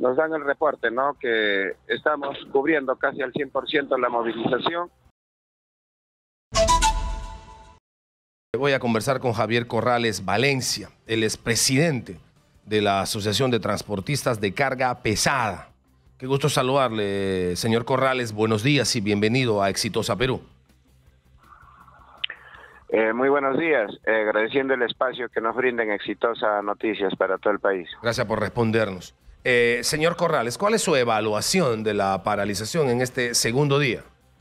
nos dan el reporte, ¿no? Que estamos cubriendo casi al 100% la movilización. Voy a conversar con Javier Corrales Valencia, el expresidente de la Asociación de Transportistas de Carga Pesada. Qué gusto saludarle, señor Corrales. Buenos días y bienvenido a Exitosa Perú. Muy buenos días, agradeciendo el espacio que nos brinden Exitosa Noticias para todo el país. Gracias por respondernos. Señor Corrales, ¿cuál es su evaluación de la paralización en este segundo día?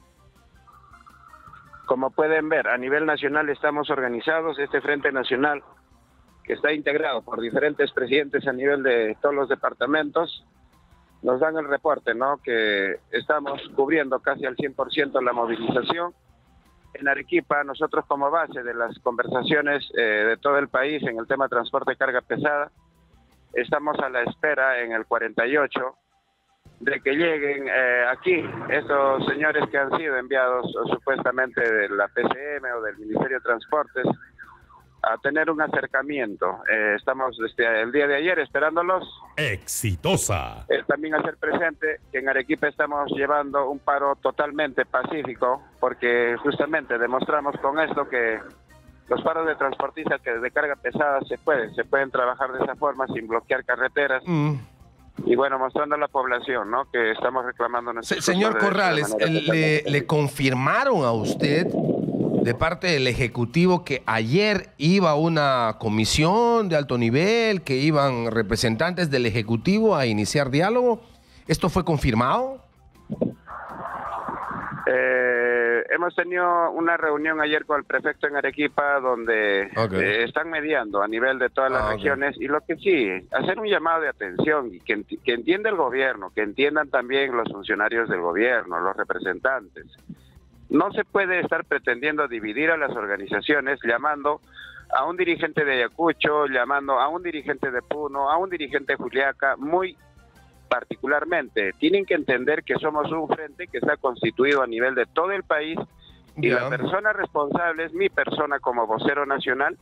Como pueden ver, a nivel nacional estamos organizados, este Frente Nacional, que está integrado por diferentes presidentes a nivel de todos los departamentos, nos dan el reporte, ¿no? Que estamos cubriendo casi al 100% la movilización. En Arequipa, nosotros como base de las conversaciones de todo el país en el tema de transporte de carga pesada, estamos a la espera en el 48 de que lleguen aquí estos señores que han sido enviados supuestamente de la PCM o del Ministerio de Transportes a tener un acercamiento. Estamos desde el día de ayer esperándolos. Exitosa. También hacer presente que en Arequipa estamos llevando un paro totalmente pacífico, porque justamente demostramos con esto que los paros de transportistas que de carga pesada se pueden trabajar de esa forma sin bloquear carreteras. Y bueno, mostrando a la población, ¿no? Que estamos reclamando nuestros Señor Corrales, ¿le confirmaron a usted de parte del Ejecutivo que ayer iba una comisión de alto nivel, que iban representantes del Ejecutivo a iniciar diálogo? ¿Esto fue confirmado? Hemos tenido una reunión ayer con el prefecto en Arequipa donde están mediando a nivel de todas las regiones y lo que sí, hacer un llamado de atención y que entienda el gobierno, que entiendan también los funcionarios del gobierno, los representantes. No se puede estar pretendiendo dividir a las organizaciones llamando a un dirigente de Ayacucho, llamando a un dirigente de Puno, a un dirigente de Juliaca, muy particularmente. Tienen que entender que somos un frente que está constituido a nivel de todo el país y la persona responsable es mi persona como vocero nacional.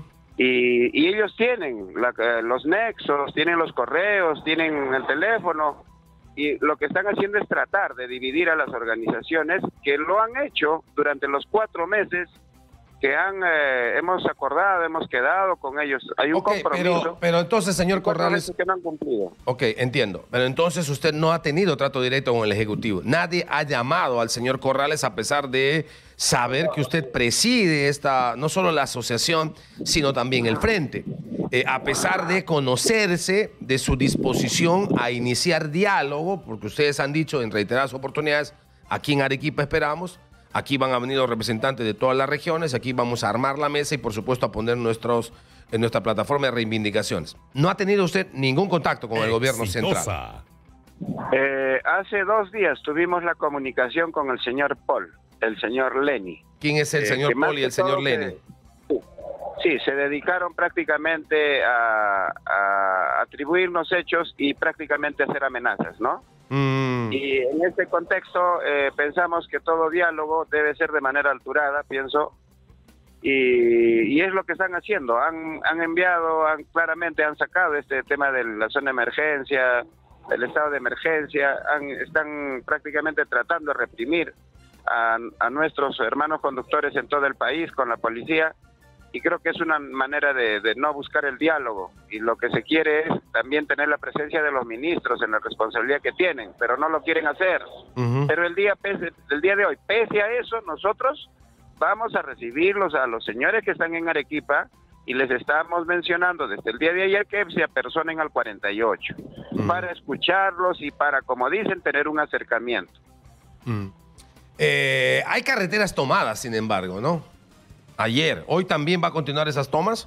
Y ellos tienen los nexos, tienen los correos, tienen el teléfono y lo que están haciendo es tratar de dividir a las organizaciones que lo han hecho durante los 4 meses que hemos acordado, hemos quedado con ellos. Hay un compromiso. Pero entonces, señor Corrales, que no han cumplido. Ok, entiendo. Pero entonces usted no ha tenido trato directo con el Ejecutivo. Nadie ha llamado al señor Corrales a pesar de saber que usted preside no solo la asociación, sino también el frente. A pesar de conocerse de su disposición a iniciar diálogo, porque ustedes han dicho en reiteradas oportunidades, aquí en Arequipa esperamos. Aquí van a venir los representantes de todas las regiones, aquí vamos a armar la mesa y por supuesto a poner en nuestra plataforma de reivindicaciones. ¿No ha tenido usted ningún contacto con el gobierno central? Hace 2 días tuvimos la comunicación con el señor Paul, el señor Leni. ¿Quién es el señor Paul y el señor Leni? Sí, se dedicaron prácticamente a atribuirnos hechos y prácticamente a hacer amenazas, ¿no? Y en este contexto pensamos que todo diálogo debe ser de manera alturada, pienso, y es lo que están haciendo. Han enviado, claramente han sacado este tema de la zona de emergencia, del estado de emergencia, están prácticamente tratando de reprimir a nuestros hermanos conductores en todo el país con la policía. Y creo que es una manera de no buscar el diálogo. Y lo que se quiere es también tener la presencia de los ministros en la responsabilidad que tienen, pero no lo quieren hacer. Pero el día de hoy, pese a eso, nosotros vamos a recibirlos a los señores que están en Arequipa y les estamos mencionando desde el día de ayer que se apersonen al 48 para escucharlos y para, como dicen, tener un acercamiento. Hay carreteras tomadas, sin embargo, ¿no? Ayer, ¿hoy también va a continuar esas tomas?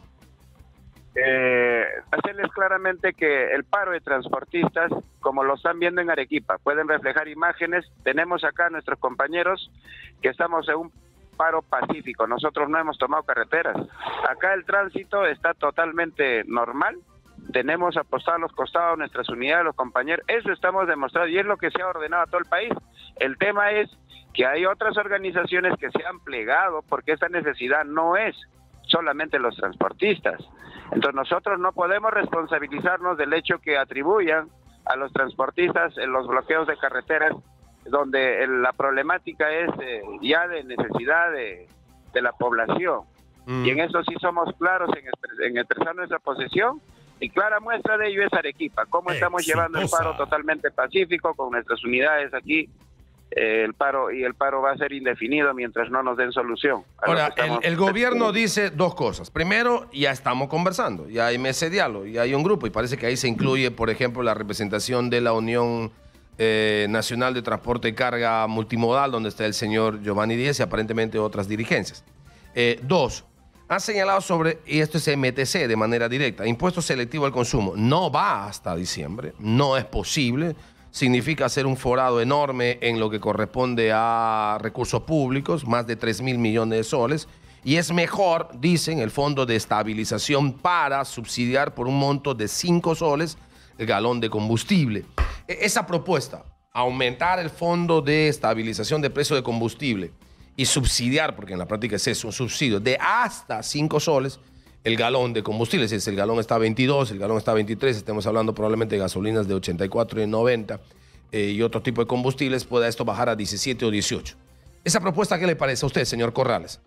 Hacerles claramente que el paro de transportistas, como lo están viendo en Arequipa, pueden reflejar imágenes. Tenemos acá a nuestros compañeros que estamos en un paro pacífico. Nosotros no hemos tomado carreteras. Acá el tránsito está totalmente normal. Tenemos apostados a los costados nuestras unidades, los compañeros. Eso estamos demostrando y es lo que se ha ordenado a todo el país. El tema es que hay otras organizaciones que se han plegado porque esta necesidad no es solamente los transportistas. Entonces nosotros no podemos responsabilizarnos del hecho que atribuyan a los transportistas en los bloqueos de carreteras, donde la problemática es ya de necesidad de la población. Y en eso sí somos claros en expresar nuestra posición, y clara muestra de ello es Arequipa, cómo estamos llevando el paro totalmente pacífico con nuestras unidades aquí. El paro va a ser indefinido mientras no nos den solución. Ahora, el gobierno dice dos cosas. Primero, ya estamos conversando, ya hay mesa de diálogo, ya hay un grupo, y parece que ahí se incluye, por ejemplo, la representación de la Unión Nacional de Transporte y Carga Multimodal, donde está el señor Giovanni Díez y aparentemente otras dirigencias. Dos, han señalado sobre, y esto es MTC de manera directa, impuesto selectivo al consumo. No va hasta diciembre, no es posible. Significa hacer un forado enorme en lo que corresponde a recursos públicos, más de 3.000 millones de soles. Y es mejor, dicen, el fondo de estabilización para subsidiar por un monto de 5 soles el galón de combustible. Esa propuesta, aumentar el fondo de estabilización de precio de combustible y subsidiar, porque en la práctica es eso, un subsidio de hasta 5 soles el galón de combustible. Si el galón está a 22, el galón está a 23, estamos hablando probablemente de gasolinas de 84 y 90 y otro tipo de combustibles, pueda esto bajar a 17 o 18. ¿Esa propuesta qué le parece a usted, señor Corrales?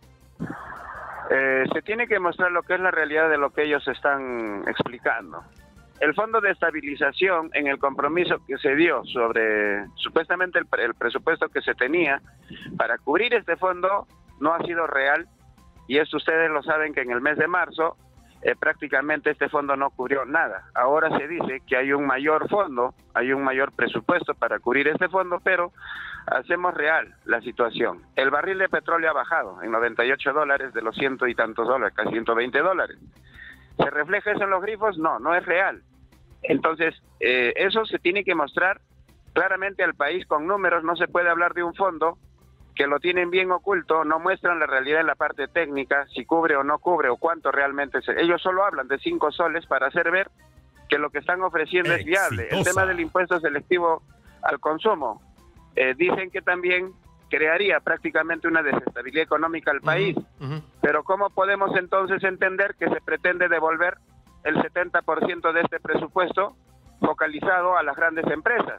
Se tiene que mostrar lo que es la realidad de lo que ellos están explicando. El fondo de estabilización, en el compromiso que se dio sobre supuestamente el presupuesto que se tenía para cubrir este fondo, no ha sido real. Y esto ustedes lo saben, que en el mes de marzo prácticamente este fondo no cubrió nada. Ahora se dice que hay un mayor fondo, hay un mayor presupuesto para cubrir este fondo, pero hacemos real la situación. El barril de petróleo ha bajado en $98 de los 100 y tantos dólares, casi $120. ¿Se refleja eso en los grifos? No, no es real. Entonces, eso se tiene que mostrar claramente al país con números. No se puede hablar de un fondo que lo tienen bien oculto, no muestran la realidad en la parte técnica, si cubre o no cubre, o cuánto realmente es. Ellos solo hablan de 5 soles para hacer ver que lo que están ofreciendo es viable. El tema del impuesto selectivo al consumo, dicen que también crearía prácticamente una desestabilidad económica al país. Pero ¿cómo podemos entonces entender que se pretende devolver el 70% de este presupuesto focalizado a las grandes empresas?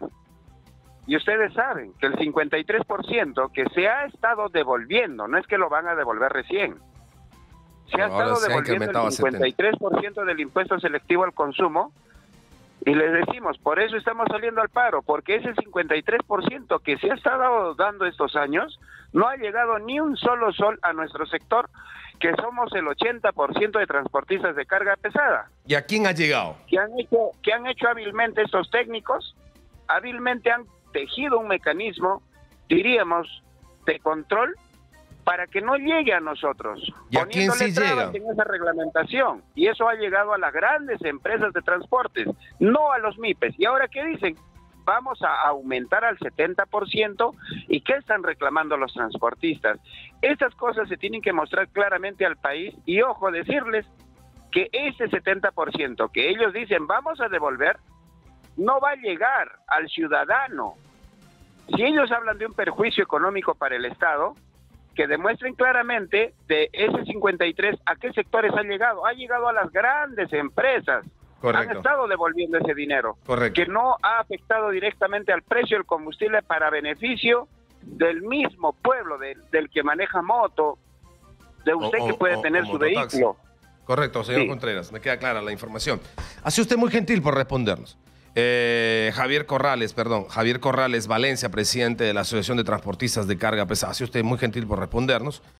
Y ustedes saben que el 53% que se ha estado devolviendo, no es que lo van a devolver recién, se ha estado devolviendo el 53% del impuesto selectivo al consumo, y les decimos, por eso estamos saliendo al paro, porque ese 53% que se ha estado dando estos años, no ha llegado ni un solo sol a nuestro sector, que somos el 80% de transportistas de carga pesada. ¿Y a quién ha llegado? ¿Qué han hecho hábilmente estos técnicos? Hábilmente han tejido un mecanismo, diríamos, de control para que no llegue a nosotros. ¿Y a quién sí llega? En esa reglamentación. Y eso ha llegado a las grandes empresas de transportes, no a los MIPES. ¿Y ahora qué dicen? Vamos a aumentar al 70%. ¿Y qué están reclamando los transportistas? Estas cosas se tienen que mostrar claramente al país. Y ojo, decirles que ese 70% que ellos dicen vamos a devolver, no va a llegar al ciudadano. Si ellos hablan de un perjuicio económico para el Estado, que demuestren claramente de ese 53 a qué sectores ha llegado. Ha llegado a las grandes empresas. Correcto. Han estado devolviendo ese dinero. Correcto. Que no ha afectado directamente al precio del combustible para beneficio del mismo pueblo, del que maneja moto, de usted que puede tener su vehículo. Correcto, señor Contreras, me queda clara la información. Ha sido usted muy gentil por respondernos. Javier Corrales Valencia, presidente de la Asociación de Transportistas de Carga Pesada. Ha sido usted muy gentil por respondernos.